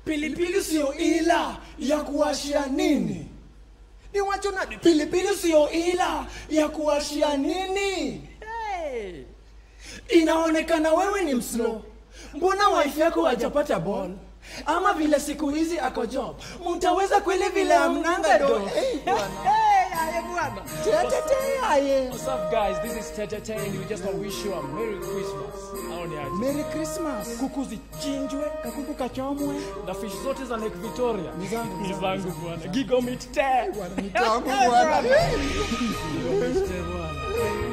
Pilipili sio ila ya kuwashia nini? Ni wacho na pilipili sio ila ya kuwashia nini? Hey. Inaonekana wewe ni mslo. Mbona wife yako hajapata ball? Ama vile siku hizi ako job. Mtaweza kweli vile amnanga do. Hey, aye bwana. Aye. What's up guys? This is Tete and we just want to wish you a Merry Christmas. Merry Christmas. Kuku zichinjwe, kakuku kachomwe, na fish zote za Lake Victoria. Ni zangu bwana. Gigo meat te. Bwana, ni tamu bwana. Bwana.